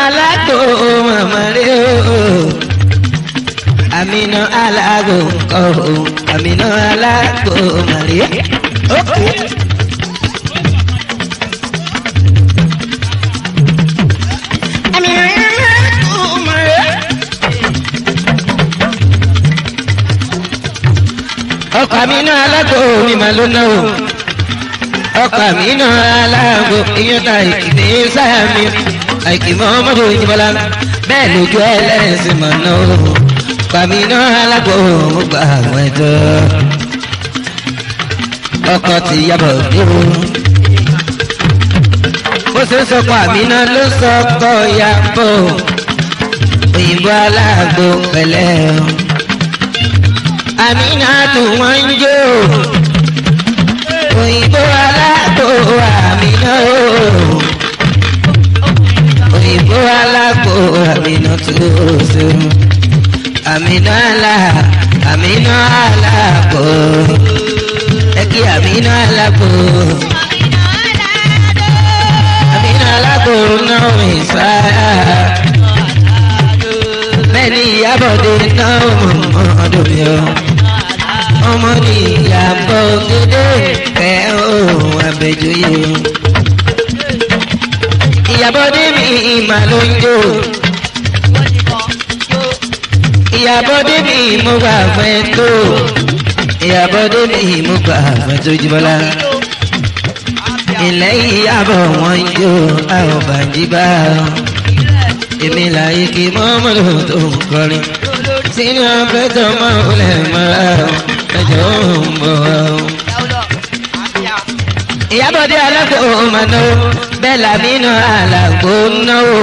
alágbó màmá rẹ o. Àmínà alágbó kọ́ o. Àmínà alágbó màmá rẹ. Ọkọ Àmínà alágbó mi mà ló ná o. Ọkọ Àmínà alágbó iyán ta ìkìlì sáàmì àìkìmọ́ ọmọdé ìjìbọlá bẹ́ẹ̀ lójú ẹlẹ́sìn mọ̀ náà o. Ọkọ Àmínà alágbó mo gbà àwọn ẹ̀tọ́. Ọkọ ti yàbọ̀ dé o. Bó ṣe ń sọkọ Àmínà ló sọkọ yàbọ̀. Òyìnbó alágbó pẹ̀lẹ́ o. Àmínà tó wọ́n ń jó. Òyìnbó alágbó Àmínà o. Òyìnbó alágbó Àmínà tó so. Àmínà alágbó. Ẹ kí Àmínà alágbó. Àmínà alágbó náà mi sá. Bẹ́ẹ̀ni Ìyábọ̀dé náà ọmọdé mi o. Ọmọ ní Ìyábọ̀ dédé kẹ́ òun àbẹ̀jọ́yè o. Ìyábọ̀dé mi mà ló ń jó. Ìyábọ̀dé mi mo gbà fẹ́ tó. Ìyábọ̀dé mi mo gbà fẹ́ tó Jíbọ́lá. Ilẹ̀ Ìyábọ̀ wọn ń jó àwọn bàjíbá. Èmi láyé kí mọ́mọ́lò tó ń kọrin. Sínú afẹ́tọ̀ máa ń lẹ̀ mọ́ra ẹjọ́ ń bọ̀. Ìyábọ̀dé alágbó máa náwó bẹ́ẹ̀ l'Àmínà alágbó náwó.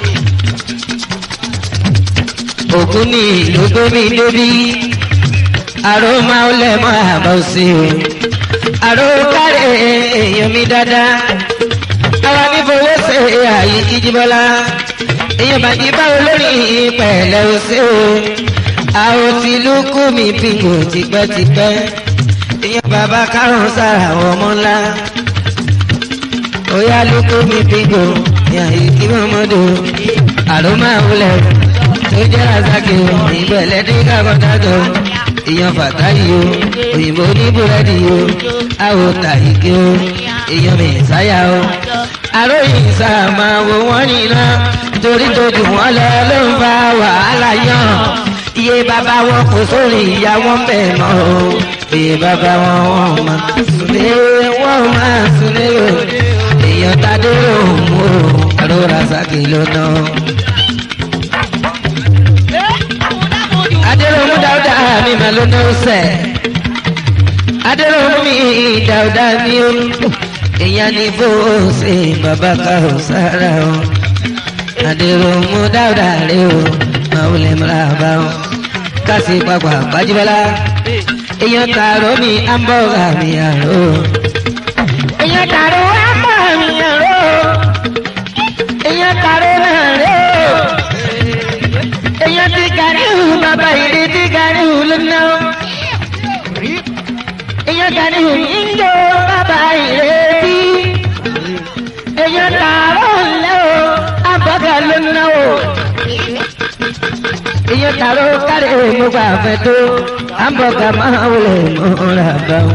Ògún ní ìlú gómi débi. Àrò máa ń lẹ̀ mọ́ àbọ̀ sí o. Àrò kárẹ̀ èèyàn mi dáadáa. Àwa ní fowó ṣe àyè Ìjìbọ́lá. Èèyàn bàjí báwo lórí ìpẹ̀lẹ́ òsè o. Àwọn tí ló kú mi bíngò tipẹ́tipẹ́. Èèyàn bàbá kárùn sára àwọn ọmọ ńlá. Óyá ló kú mi bíngò ìyá ìkí mọ́mọ́dé o. Àrò máa wulẹ̀ tó jẹ́ Razaki o. Ìbẹ̀lẹ̀ dín kábọ̀dájọ́ o. Èèyàn Fàtáyì o. Òyìnbó ní búrẹ́dì o. Àwọ̀ tàyíké o. Èèyàn mi ìsáyà o. Àròyìn sáà máa wo wọ́n nìyẹn. Torí tójú wọn lọ ló ń fa wàhálà yàn. Iye bàbá wọn kò sórí ìyá wọn bẹ̀ mọ́ o. Iye bàbá wọn máa súnlé wọn máa súnlé o. Èèyàn Tádé òun o. Àrò Razaki ló ná. Adéròmú Dáúdà mi mà ló ná sẹ̀. Adéròmú mi Dáúdà mi o. Èèyàn ní fòsè bàbá káwọ́ sára o. Adéròmú Dáúdà rẹ o. Màwùlẹ̀ mọ́ra bá o. Kásì pàpà Bájíbọ́lá. Èèyàn Tààró mi ámbọ̀gà mi àrò. Èèyàn Tààró ámbọ̀gà mi àrò. Èèyàn Tààró náà rẹ o. Èèyàn ti Gàníhù bàbá ìdí ti Gàníhù ló ná. Èèyàn Gàníhù ń jó bàbá ìrètí. Èèyàn Tààró ńlẹ́ o. Ámbọ̀gà ló ná o. Èèyàn Tààró kárẹ̀ mo gbà fẹ́ tó. Ámbọ̀gà máa wọlé mọ́ra bá o.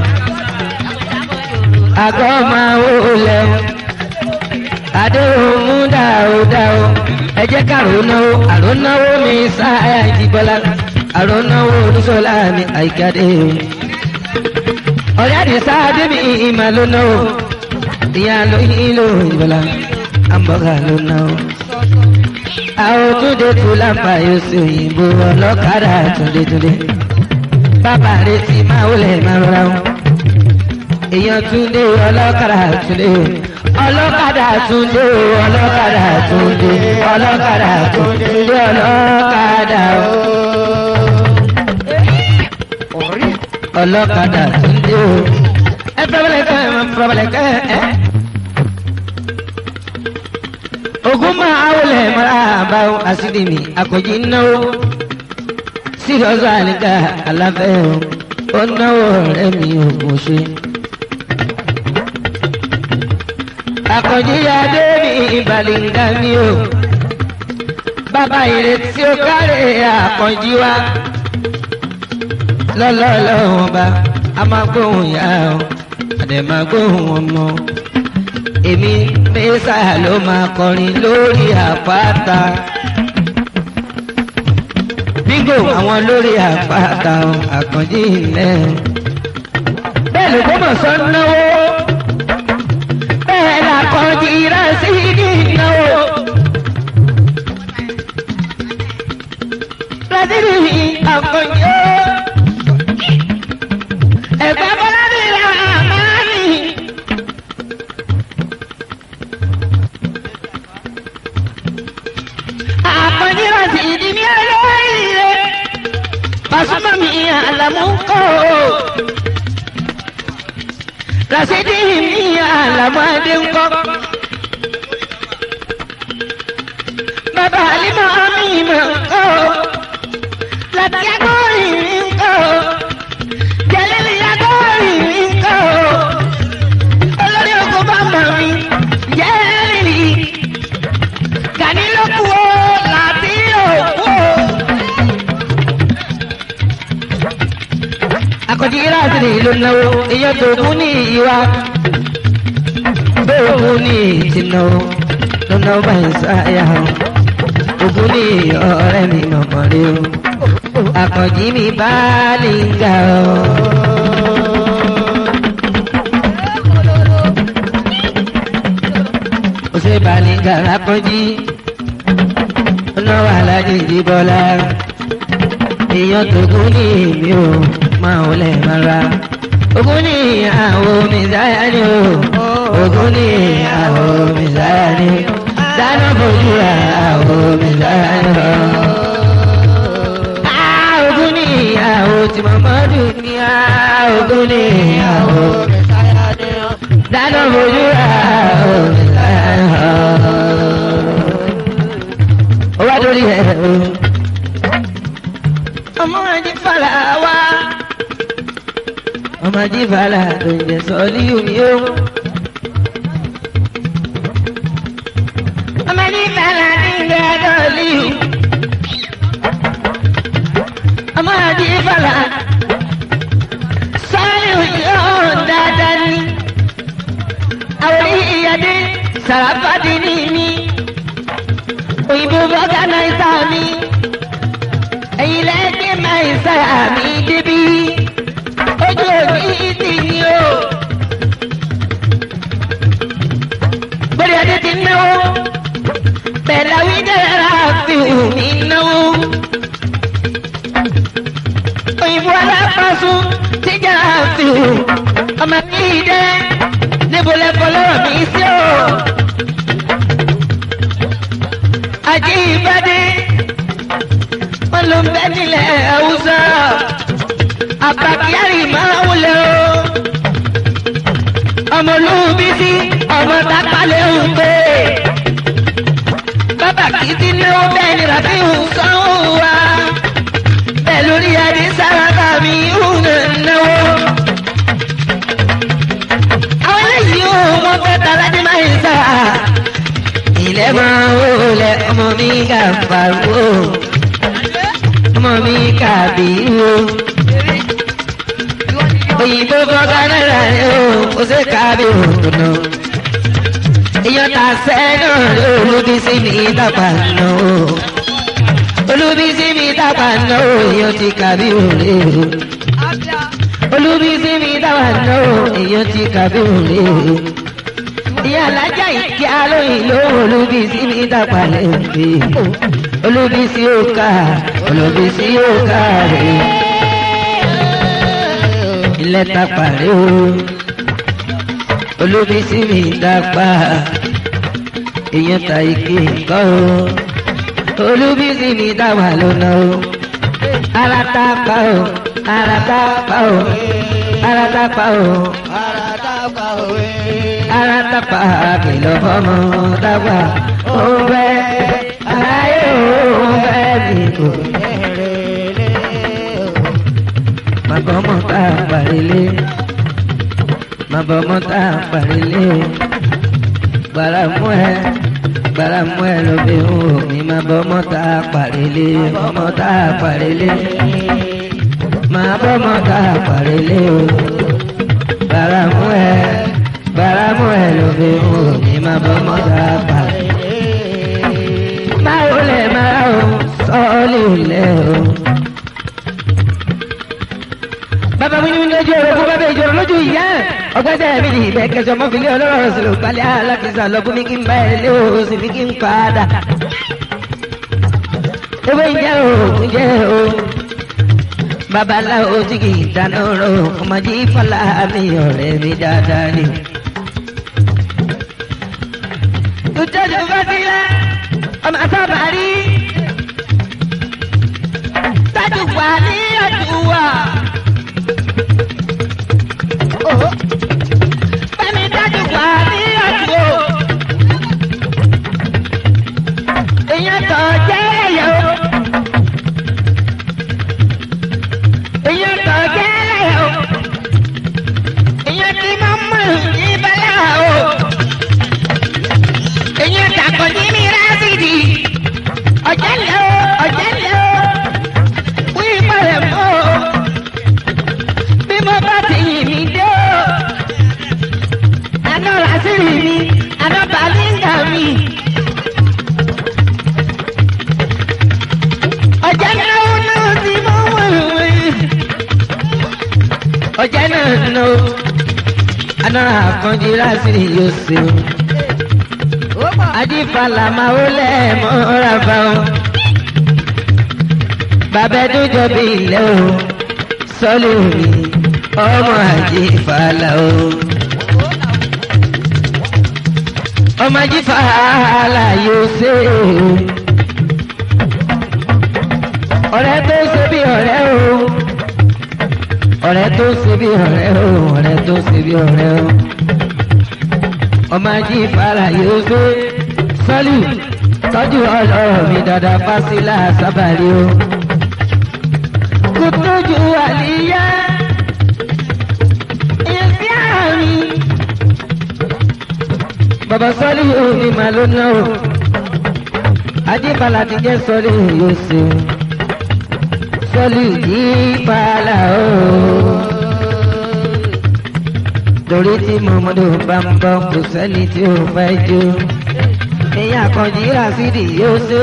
Àgọ́ máa wọlé o. Adéròmú Dáúdà o. Ẹ jẹ́ kárò náwó. Àrò náwó mi sáyà Ìjìbọ́lá. Àrò náwó Olúṣọlá mi Àyìnkádé o. Ọ̀rẹ́ Àdìsá Adé mi ìmà ló náwó. Ìyá lóyún ló Ìjìbọ́lá. Ámbọ̀gà ló náwó. Àwọn Túndé tó lápá yóò ṣe òyìnbó ọlọ́kadà Túndé. Bàbá rẹ̀ ti máa wọlé máa rọra wọn. Èèyàn Túndé ọlọ́kadà Túndé. Ọlọ́kadà Túndé ọlọ́kadà Túndé. Ọlọ́kadà Túndé ọlọ́kadà o. Ọlọ́kadà Túndé o. Ẹ fẹ́rẹ́lẹ̀ kẹ́ ẹ. Ògún máa wọlé mọ́ra bá àṣírí mi àkọ́jí náwó. Sírọ́sọ́ àníkà aláfẹ́ o. Ó náwó ọ̀rẹ́ mi Ògún ṣe. Àkọ́jí Adé mi ìbàlíngà mi o. bàbá ìrètí ó kárẹ̀ àkànjí wa lọ́lọ́lọ́wọ́n bá a máa gbóhùn yá o àdè máa gbóhùn ọmọ èmi mẹ́sà ló máa kọrin lórí àpáta bíngò àwọn lórí àpáta àkànjí ilẹ̀ bẹ́ẹ̀ ló gbọ́mọ̀ sọ náwó bẹ́ẹ̀ làkànjí ìrẹsì ní náwó. Rasidi àkànjí ẹ̀gbẹ́ bọ́lá ní ìlànà àmàlì. Àkànjí Rasidi ní olóríire Pasuma mi àlàmú kọ́ Rasidi mi àlàmú adé ńkọ́ bàbá àlímọ̀ mi mọ̀ ńkọ́ láti agbórí mi ńkọ́ jẹ́lẹ́lì agbórí mi ńkọ́ olórí ogun bá mọ̀ mi jẹ́lẹ́lì Gani ló kú o láti òkú o. Àkànjí Rasidi ló náwó èèyàn tó kú ní ìwà bẹ́ẹ̀ kú ní ìtìnáwó ló náwó báyìí sáyà ògún ní ọ̀rẹ́ mi mọ̀mọ́ rí o Àkànjí mi bá lè ga o. Ó ṣe bá lè ga Àkànjí ọlọ́wọ́ alájèjì bọ́lá èèyàn tó kú ní èmi o máa ò lè máa ra ògún ní àwọn mi sáyà ni o ògún ní àwọn mi sáyà ni dáná fojú àwọn mi sáyà ni o. Ògún ní àwọn tí Muhammadu ní ògún ní àwọn mi sáyà ni o dáná fojú àwọn mi sáyà ni o. Ó wá lórí ẹ̀ o. Ọmọ Ajífàlà wá. Ọmọ Ajífàlà ló ń jẹ Sọ́líù mi o. Ọmọ Ajífàlà ní ìgbà Sọ́líù. Ọmọ Ajífàlà Sọ́líù yóò dáadáa ní. Àwọn ìyáde Sàràfàdì ní mi. Òyìnbó bọ́gá náà ìsá mi. Ẹ̀yin lẹ́gbẹ́ máa ìsá mi débí. Ojú òbí ti ní o. Gbèrè adé ti náwó. Bẹ̀láwí dára fi mi náwó. Òyìnbó alápàṣún ti jà fi ọmọ mi dẹ́. Níbo lẹ́kọ̀ọ́ lọ́rọ̀ mi sí o. Ajé ìbádé wọn ló ń bẹ nílẹ̀ Haúsá àbàkíyárì máa ń wọlé o ọmọ olúbísí ọmọ tápálẹ̀ ń gbé bàbá kìí ti náwó bẹ́ẹ̀ ni Rafiu sanwó wa bẹ́ẹ̀ lórí adé sárábà mi ń náwó. Àwọn eléyìí ò wọ́n fẹ́ talájú máa ń sá ilẹ̀ máa ń wọlé ọmọ mi kà fàrú ọmọ mi kà bírú òyìnbó fọ́gá náírà ni ó ṣe ká bí òkùnà èèyàn tà sẹ́nà olúbísí mi dàgbà nà ó olúbísí mi dàgbà nà ó èèyàn ti kà bí òré olúbísí mi dàgbà nà ó èèyàn ti kà bí òré ìyá alájà ìkí alóyìn lóhùn olúbísí mi dàgbà lẹ́yìn olúbísí ó ká olúbísí ó ká rè ilẹ̀ tàpá rè o olúbísí mi dàgbà èèyàn ta ike kọ́ o olúbísí mi dàgbà lónà o ara tàpá o ara tàpá o ara tàpá o ara tàpá kìlọ̀ fọ́mọ dàgbà ó bẹ́ ayé ó bẹ́ mi kò màbọ̀mọ́ tá a parílé màbọ̀mọ́ tá a parílé gbàrà mú ẹ Bàrà mú ẹ ló fi hù mí máa bọ́ mọ́ta pàrélé mọ́ta pàrélé máa bọ́ mọ́ta pàrélé o. Bàrà mú ẹ ló fi hù mí máa bọ́ mọ́ta pàrélé. Máa ó lẹ̀ máa ó sọ́ọ́lì lẹ̀ o. Bàbá mi ní lójú orogún bàbá ìjọba lójú ìyá ọgbẹ́sẹ̀ mi ní ìbẹ̀ kẹsàn mọ́ fi lé ọlọ́rọ̀ sí ló gbalẹ̀ alákìsà lọ́gbọ́n mi kí n bá ẹ lé o sì fi kí n padà. Ewé ìjẹ́ o ìjẹ́ o babaláwo tí kì í dáná rọ ọmọdé fọlá mi ọ̀rẹ́ mi dáadáa ni. Ìtọ́jú bá ti rẹ̀ ọmọ sábà rí tájú wà ní àdúrà. Bẹ́ẹ̀ni dájú wà ní àdúgbò. Èèyàn tó jẹ́ ẹ̀yọ́. Èèyàn tó jẹ́ ẹ̀yọ́. Èèyàn tí mo mú ìbálẹ̀ o. Èèyàn tàkọ̀ ní mi rásìdì. Ọ̀jẹ̀ lé o, ọ̀jẹ̀ lé o. Wí ìpàdé mọ́ o. Bí mo bá ti yìn mí dé o. Àná làásìrì mi, àná bàlíńgà mi. Ọ̀jẹ̀ náà ti mọ́ wẹ̀wẹ̀. Ọ̀jẹ̀ náà nà ó. Àná àkànjì làásìrì yóò ṣe o. Ajífàlà máa ó lẹ̀ mọ́ra bá o. Bàbá ẹdún jọ bí ilé o. Sọ́lù mi, ọmọ Ajífàlà o. Ọmọ Ajífàlà yóò ṣe o. Ọ̀rẹ́ tó ṣe bí ọ̀rẹ́ o. Ọ̀rẹ́ tó ṣe bí ọ̀rẹ́ o. Ọ̀rẹ́ tó ṣe bí ọ̀rẹ́ o. Ọmọ Ajífàlà yóò ṣe. Sọ́lù tọ́jú ọlọ́rọ̀ mi dáadáa Fásilà sábàrí o. Kò tójú àlìyá. Èsì àmì. Bàbá Sọ́lù mi máa ló ná o. Ajífàlà ti jẹ́ Sọ́lù yóò ṣe o. Sọ́lù Jífàlà o. Torí tí Mọ̀mọ́dé bá ń bọ̀ kò sẹ́ni tí ó fẹ́ jó. Ìyá àkànjì Rásídì yóò ṣe.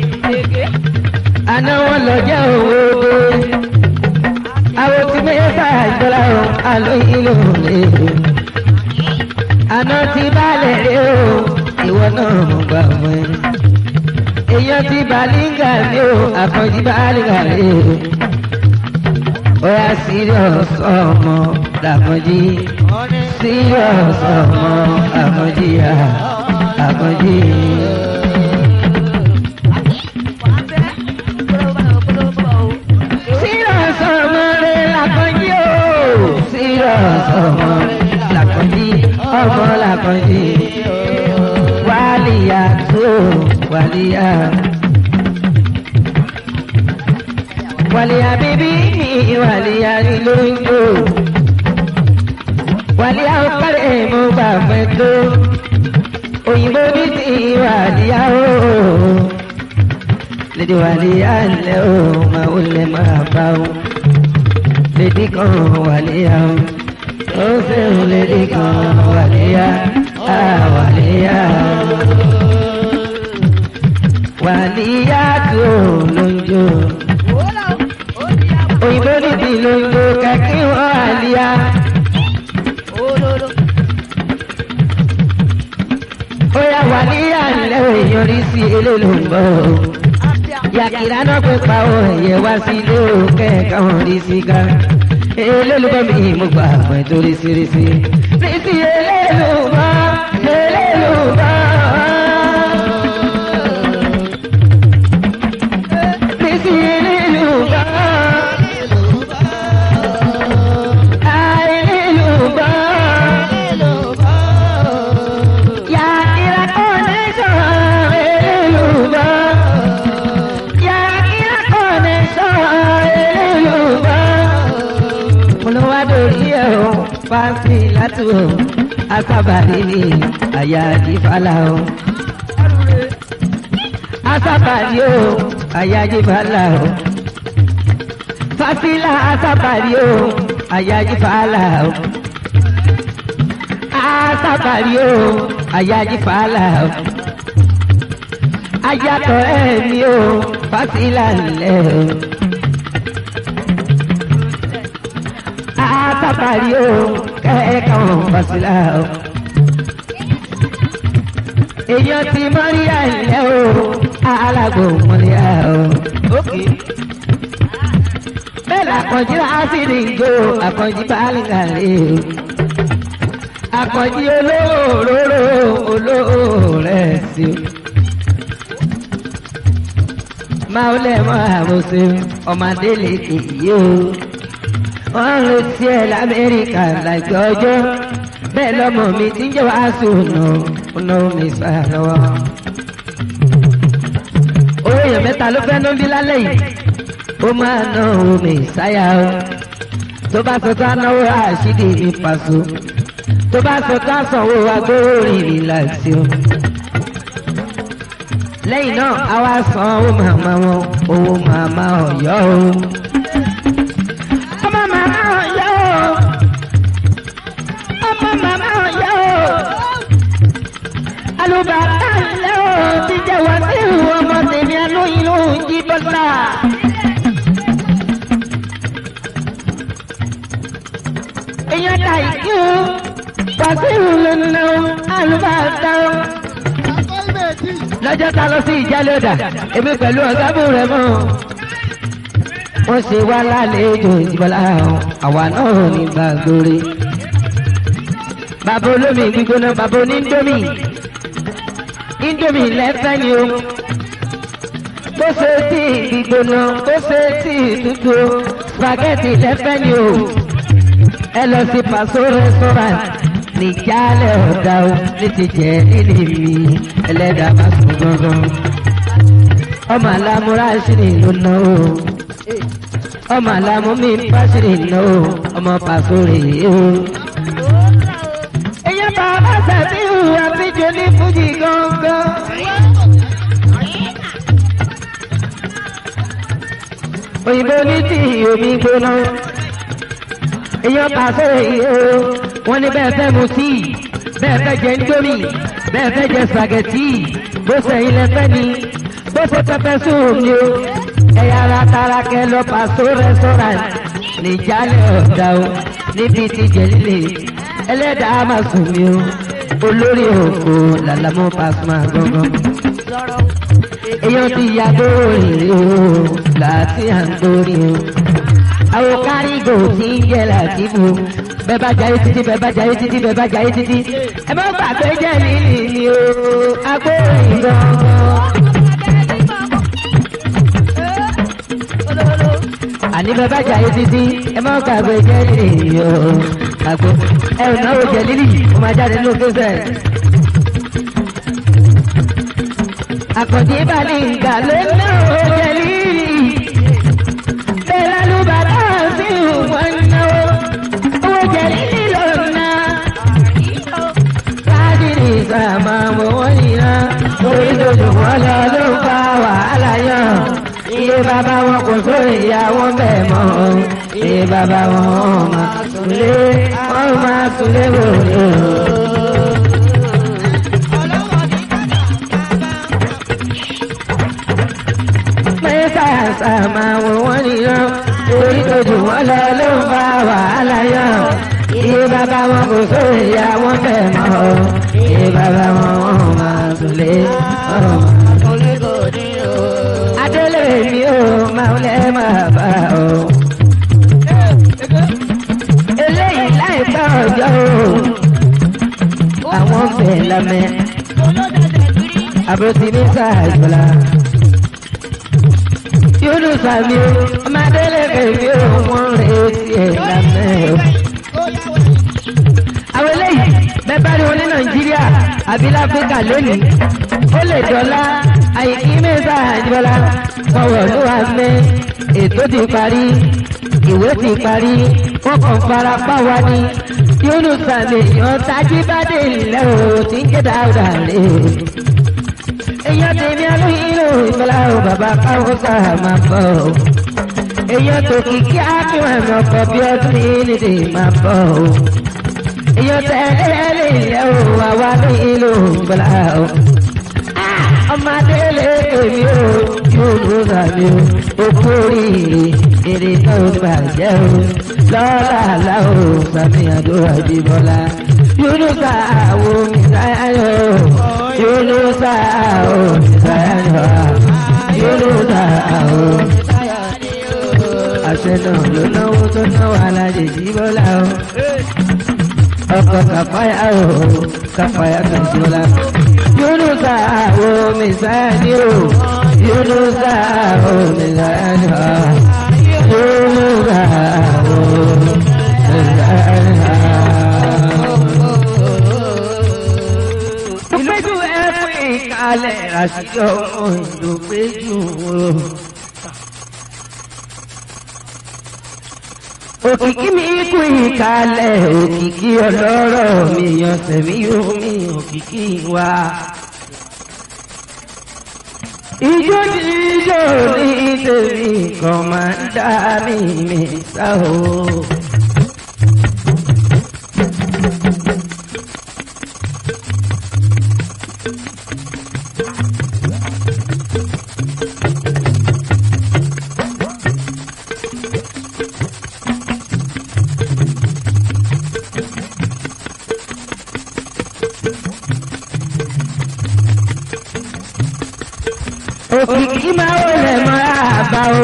Àná wọn lọ jẹ́ owó dé. Àwọn tí mẹ́fà ìjọba o, àlóyìn ló lè. Àná ti balẹ̀ rẹ o, ìwọ náà mo gbà wọ́n ẹ. Èèyàn ti bàlíngà mi o, àkànjì bàlíngà rẹ o. Oya serious ọmọ làkànjì. Serious ọmọ àkànjì yá. Àkànjì. Serious ọmọ rẹ làkànjì o. Serious ọmọ làkànjì. Ọmọ làkànjì. Wàlíyà tó wàlíyà. Wàlíyà bíbí mi wàlíyà ni ló ń jó. Wàlíyà ó kárẹ̀ mo gbà fẹ́ tó. Òyìnbó ní ti wàlíyà o. Lédè wàlíyà ńlẹ̀ o, máa ó lẹ̀ máa bá o. Lédè kan wàlíyà o. Ó fẹ́ràn lédè kan wàlíyà. Wàlíyà o. Wàlíyà tó ló ń jó. Òyìnbó ní ti ló ń jó kàkí wàlíyà. Oya wàlíyà ńlẹ̀ èèyàn rí sí elélo. Yàkìrá náà pé pa ọ ẹ̀yẹ wá sí ilé òkè káwọn rí sí ká. Elélùbọ́ mi mo gbà pẹ́ torí sírísí. Rí sí elélùbọ́, elélùbọ́. Rí sí elélùbọ́. Elélùbọ́. Yàkìrá connection elélùbọ́. Yàkìrá connection elélùbọ́. Olúwadórí ẹ̀ o, Fásilátù o, Asábàrí ni àyà Ajífàlà o. Asabari o, ayaji bala o. Fasila asabari o, ayaji bala o. Asabari o, ayaji bala o. Ayatọ̀ ẹ̀mí o, Fasila lẹ̀ o. Asabari o, kẹ́kọ̀ọ́ Fasila o. Èèyàn ti mọ́ríyá ilẹ̀ o, alágbó mọ́ríyá o. Bẹ́ẹ̀ l'Àkànjí Rásídì ń jó Àkànjí Bálíngàlè o. Àkànjí olówó rẹ̀ sí o. Máa lẹ̀ mọ́ àròsọ ọmọdé lè kéyìí o. Wọ́n ń retí ẹ̀ l'Amẹ́ríkà láìpẹ́ ọjọ́. Bẹ́ẹ̀ lọ́mọ mi ti ń jẹ́ wàásù ọ̀nà mi sáà lọ́wọ́. Owó èèyàn mẹ́ta ló fẹ́ ná bí lálẹ́ yìí. Ó máa ná omi ìsáyà o. Tó bá sọ tó á náwó Ràṣídì ní Pàṣọ. Tó bá sọ tó á sanwó agbóró rìnrìn láti o. Lẹ́yìn náà, a wá san owó màmá wọn, owó màmá Ọ̀yọ́ o. Ọmọ màmá Ọ̀yọ́ o. Ọmọ màmá Ọ̀yọ́ o. Alùbàtà ilé o ti jẹ́ wá sí ọmọ tèmi alóyinú jí bọ́lá. Èèyàn ta ìkí o, Wàsíù lónìí o, alùbàtà o. Lọ́jọ́ ta lọ sí ìjálẹ̀ ọ̀dà, èmi pẹ̀lú ọ̀gábù rẹ̀ mọ́. Wọ́n ṣe wá lálejò ìjìbọ̀lá àwa náà ní gbàgbórè. Bàbá olómi gbígbóná, bàbá oníndómì. Índómì lẹ́fẹ́ ni o. Bó ṣe tí gbígbóná, bó ṣe tí tútù, spaghetti lẹ́fẹ́ ni o. Ẹ lọ sí Pàṣọ restaurant nìjálẹ̀ ọ̀dà o ní ti jẹ́ nílé mi ẹlẹ́dàá bá sùn gangan. Ọmọ àlámú Rásídì ló ná o. Ọmọ àlámú mi Rásídì ná o. Ọmọ Pàṣọ rèé o. Èèyàn bàbá Sàbíù àbíjọ ní Fújì gangan. Òyìnbó ní tí omi gbóná. Èèyàn Pàṣọ rèé o. Wọ́n ní bẹ́ẹ̀ fẹ́ mu tíì, bẹ́ẹ̀ fẹ́ jẹ ndómì, bẹ́ẹ̀ fẹ́ jẹ spaghetti, bó ṣe ilẹ̀ fẹ́ ni, bó ṣe pẹpẹ sùn ni o. Ẹ̀yà ara tara kẹ lọ Pàṣọ restaurant nìjálẹ̀ ọ̀dà o, níbi tí jẹ líle ẹlẹ́dàá máa sùn mi o. Olórí òkò làlámú Pasuma gangan. Èèyàn ti yàgò rèé o, láti à ń gbórí o. Àwọn kárígò tí ń jẹ́ Làtífù. Bẹ́ẹ̀ bá jayé títí, bẹ́ẹ̀ bá jayé títí, bẹ́ẹ̀ bá jayé títí. Ẹ má gbàgbé jẹ́ lílì ni o, agbóhùn gangan. Àní bẹ́ẹ̀ bá jayé títí, ẹ má gbàgbé jẹ́ lílì ni o, agbó. Ẹ ò náwó jẹ lílì, ó máa jáde nínú kéṣẹ̀. Àkànjí Bálíngà ló náwó jẹ lílì. Bẹ́ẹ̀ lálùbàtà sí ìwọ̀n náwó. Sama mo wọ́n nìyà orí dojú wọn lọ ló ń fa wàhálà yàn. Iye bàbá wọn kò sórí ìyá wọn bẹ́ẹ̀ mọ́. Iye bàbá wọn máa súnlé wòlé o. Mẹ́sà sàmà wọ́n nìyà orí dojú wọn lọ ló ń fa wàhálà yàn. Iye bàbá wọn kò sórí ìyá wọn bẹ́ẹ̀ mọ́. Iye bàbá wọn máa súnlé gòdì o. Adélé mi ò máa lẹ́ máa bá o. Eléyìí láìpẹ́ ọjọ́ o. Àwọn bẹ̀ lámẹ́. Àbúrò ti ní sàjọlá. Yóò sàmì o. Ọmọ Adélé kèmí o. Wọ́n retí ẹ̀ lámẹ́ o. Àwọn eléyìí bẹ́ẹ̀ bá rí wọn ní Nàìjíríà àbí láfíríkà lónìí. Ó lè dọ́là àyíkí mẹ́sà àjọlá. Ọwọ́ ló wà mẹ́. Ètò ti parí. Ìwé ti parí. Wọ́n kàn fara pa wá ní. Yóò sàmì èèyàn Tajíbádé ilẹ̀ o ti ń jẹ́ dáadáa lé. Èèyàn tèmi alóyinú bàbá káwọn sáà máa bọ̀ o. èèyàn tó kìkì ákíwọ̀n mi ọkọ̀ bí ọdún nídìí máa bọ̀ o. èèyàn tẹ̀lé lè yẹ o àwa ní ìlú gbọ́lá o. ọmọdé lè èmi o yóò ló sàmì o. òkú oríire èrè náà bàjẹ́ o. lọ́la láwo sàmì àdúrà jíbọ́lá. Yunusa wo misayo, Yunusa wo misayo, Yunusa wo misayo. Àṣẹ náà ló náwó tó náwó alájẹ jíbọ́lá o. Ọkọ̀ kàfáyà o, kàfáyà kan jíbọ́lá. Yunusa wo misayo, Yunusa wo misayo, Yunusa wo misayo. Alẹ́ àṣìṣe òǹdó péjú o. Òkìkí mi kú ìkàlẹ̀ òkìkí ọlọ́rọ̀ mi yan tẹ̀mí omi òkìkí wa. Ijó ní ijó ní tèmi kan máa ń dá mi sá o. Òkìkí máa wọlé mọ́ra àbá o.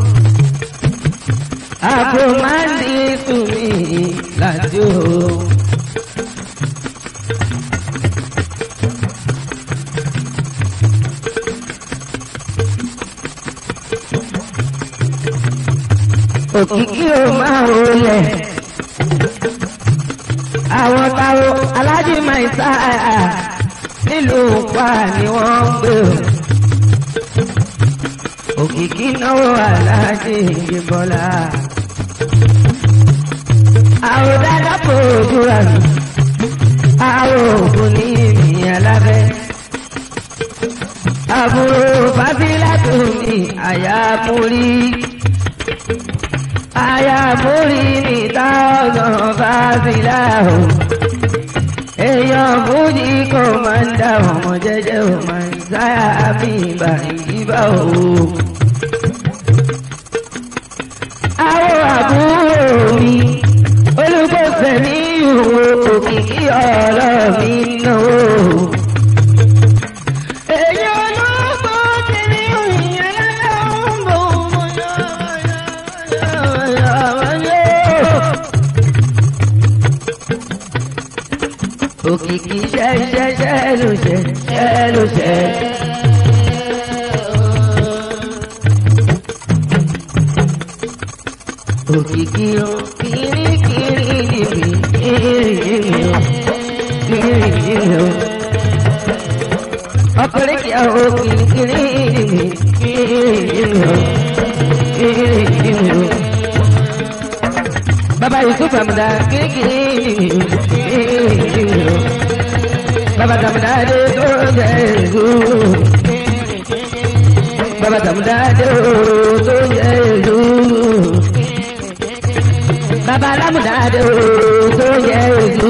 Àbò máa ń di tùmí láti o. Òkìkí ò máa wọlé. Àwọn táwọn alájí máa ń sá nílùú pa ni wọ́n ń gbé o. Òkìkí náwó aláàjì ìbọ̀lá. Àwọn dáadáa kò dúrà mí. Àwọn òògùn ní ìmì alábẹ́. Àbúrò Fábílà tó ní àyà múrí. Àyà múrí ní táwọn Fábílà o. Èèyàn mújí kò máa ń dá ọmọ jẹ́jẹ́ ò máa ń sáyà bí ìbà ìdíbà o. Àwọn àbúrò mi olùkọ́sẹ̀ ní ìwò òkìkí ọ̀rọ̀ mi náwó. Èyí olóògbé ti ní ìyẹn lọ́wọ́ òkìkí ṣẹ́ ló ṣẹ́. Òkìkí o kirikiri níbi kirikiri o kirikiri o. Ọkùnrin kìí o kirikiri níbi kirikiri o kirikiri o. Bàbá Yusuf Amúdá kirikiri níbi kirikiri o. Bàbá Tàmúdá dé tó jẹ́ èlú. Bàbá Tàmúdá dé tó jẹ́ èlú. Bàbá Lámúdádé tó yẹ ìlú.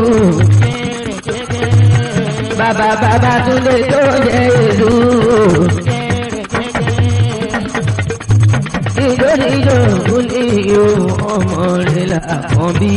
Bàbá Túndé tó yẹ ìlú. Ijó ní ijó ní iyo ọmọ rẹ̀ làkàn bí.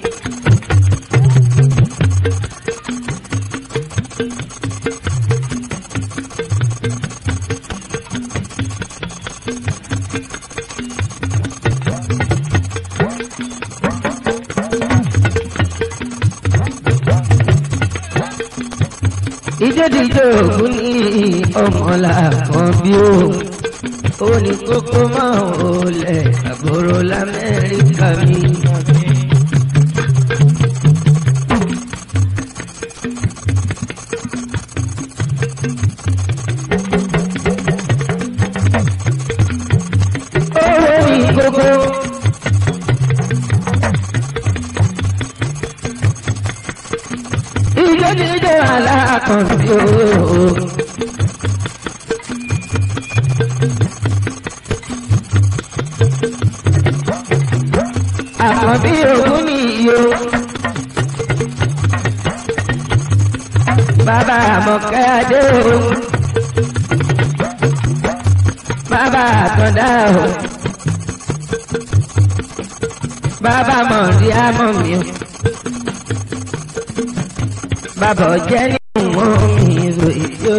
Ìjọ́díjọ́ ògún ní ọmọlá kan bí ó. Ó ní kókó máa ń olè àbúrò l'Amẹ́ríkà mi. Owó ní kókó. Ìjọ́díjọ́ aláàkànbí ó. àmọ̀kẹ́ adé o bàbá àtọ̀dá o bàbá mọ̀rí àmọ̀ mi o bàbá ọ̀jẹ́ nínú wọn mi ròyìn o.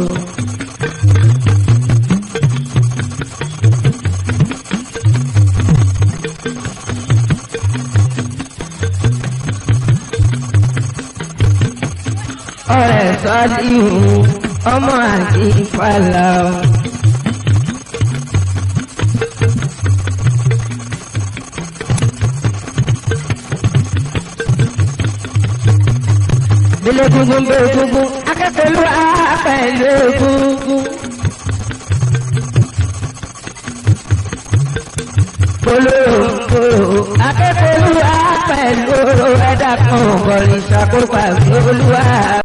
ọ̀rẹ́ sọ́ọ́lì ọmọ àti ìfàlà o. bílẹ̀ gungun bẹ́ẹ̀ gungun akẹ́kọ̀ọ́ ló wá pẹ̀lú gungun. polongo akẹ́kọ̀ọ́ ló wá pẹ̀lú ẹ̀dá kan bọ̀rìṣà kópa olúwa.